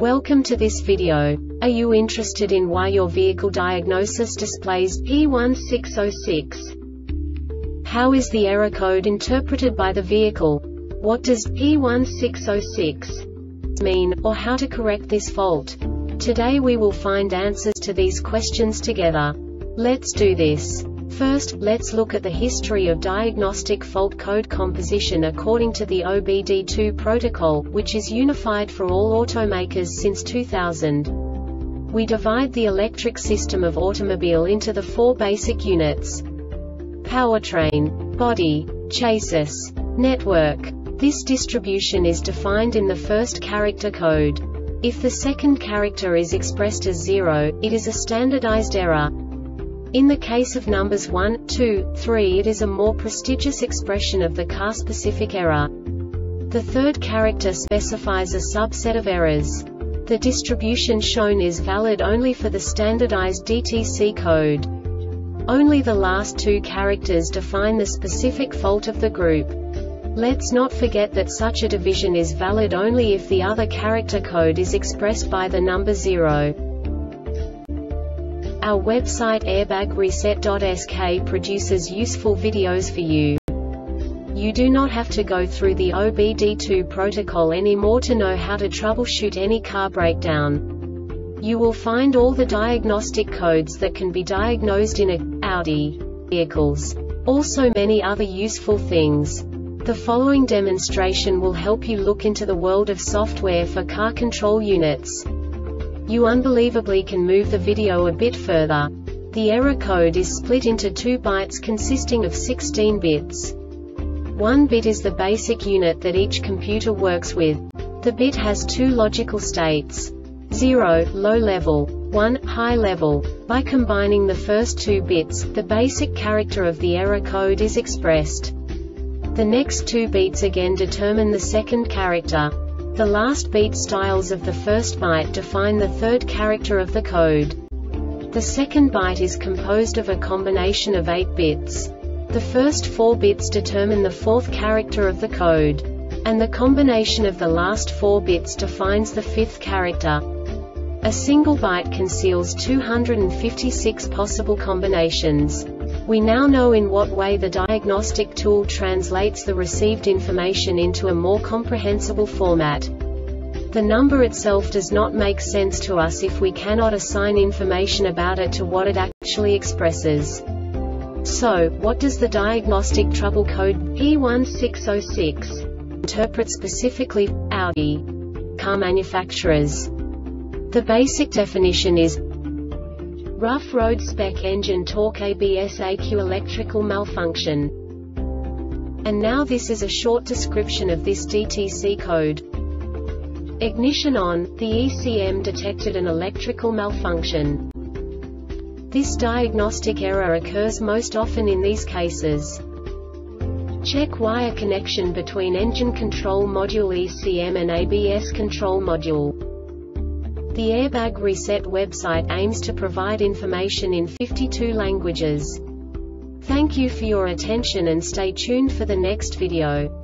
Welcome to this video. Are you interested in why your vehicle diagnosis displays P1606? How is the error code interpreted by the vehicle? What does P1606 mean, or how to correct this fault? Today we will find answers to these questions together. Let's do this. First, let's look at the history of diagnostic fault code composition according to the OBD2 protocol, which is unified for all automakers since 2000. We divide the electric system of automobile into the four basic units: powertrain, body, chassis, network. This distribution is defined in the first character code. If the second character is expressed as 0, it is a standardized error. In the case of numbers 1, 2, 3, it is a more prestigious expression of the car-specific error. The third character specifies a subset of errors. The distribution shown is valid only for the standardized DTC code. Only the last two characters define the specific fault of the group. Let's not forget that such a division is valid only if the other character code is expressed by the number 0. Our website airbagreset.sk produces useful videos for you. You do not have to go through the OBD2 protocol anymore to know how to troubleshoot any car breakdown. You will find all the diagnostic codes that can be diagnosed in Audi vehicles. Also many other useful things. The following demonstration will help you look into the world of software for car control units. You unbelievably can move the video a bit further. The error code is split into 2 bytes consisting of 16 bits. 1 bit is the basic unit that each computer works with. The bit has 2 logical states: 0, low level, 1, high level. By combining the first 2 bits, the basic character of the error code is expressed. The next 2 beats again determine the second character. The last beat styles of the first byte define the third character of the code. The second byte is composed of a combination of 8 bits. The first 4 bits determine the fourth character of the code. And the combination of the last 4 bits defines the fifth character. A single byte conceals 256 possible combinations. We now know in what way the diagnostic tool translates the received information into a more comprehensible format. The number itself does not make sense to us if we cannot assign information about it to what it actually expresses. So, what does the diagnostic trouble code P1606 interpret specifically for Audi car manufacturers? The basic definition is rough road spec engine torque ABS ECU electrical malfunction. And now this is a short description of this DTC code. Ignition on, the ECM detected an electrical malfunction. This diagnostic error occurs most often in these cases: check wire connection between engine control module ECM and ABS control module. The Airbag Reset website aims to provide information in 52 languages. Thank you for your attention and stay tuned for the next video.